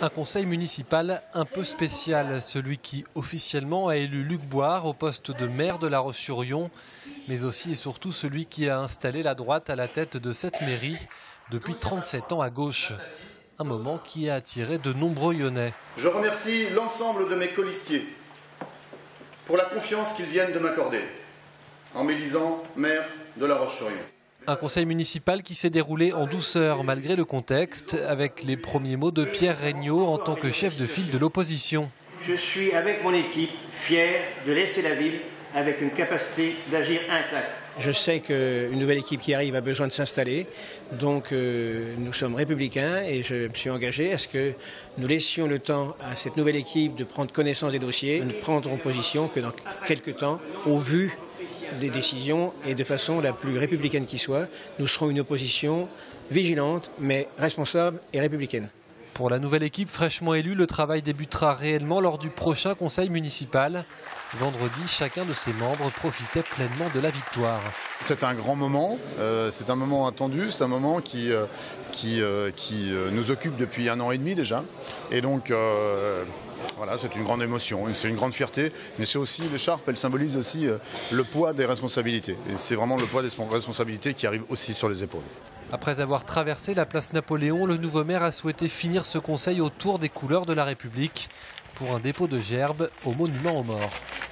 Un conseil municipal un peu spécial, celui qui officiellement a élu Luc Boire au poste de maire de La Roche-sur-Yon, mais aussi et surtout celui qui a installé la droite à la tête de cette mairie depuis 37 ans à gauche. Un moment qui a attiré de nombreux Yonnais. Je remercie l'ensemble de mes colistiers pour la confiance qu'ils viennent de m'accorder en m'élisant maire de La Roche-sur-Yon. Un conseil municipal qui s'est déroulé en douceur malgré le contexte, avec les premiers mots de Pierre Regnault en tant que chef de file de l'opposition. Je suis avec mon équipe fier de laisser la ville avec une capacité d'agir intacte. Je sais qu'une nouvelle équipe qui arrive a besoin de s'installer, donc nous sommes républicains et je me suis engagé à ce que nous laissions le temps à cette nouvelle équipe de prendre connaissance des dossiers. Nous ne prendrons position que dans quelques temps, au vu des décisions et de façon la plus républicaine qui soit. Nous serons une opposition vigilante mais responsable et républicaine. Pour la nouvelle équipe fraîchement élue, le travail débutera réellement lors du prochain conseil municipal. Vendredi, chacun de ses membres profitait pleinement de la victoire. C'est un grand moment, c'est un moment attendu, c'est un moment qui nous occupe depuis 1 an et demi déjà. Et donc voilà, c'est une grande émotion, c'est une grande fierté, mais c'est aussi, l'écharpe, elle symbolise aussi le poids des responsabilités. Et c'est vraiment le poids des responsabilités qui arrive aussi sur les épaules. Après avoir traversé la place Napoléon, le nouveau maire a souhaité finir ce conseil autour des couleurs de la République pour un dépôt de gerbes au monument aux morts.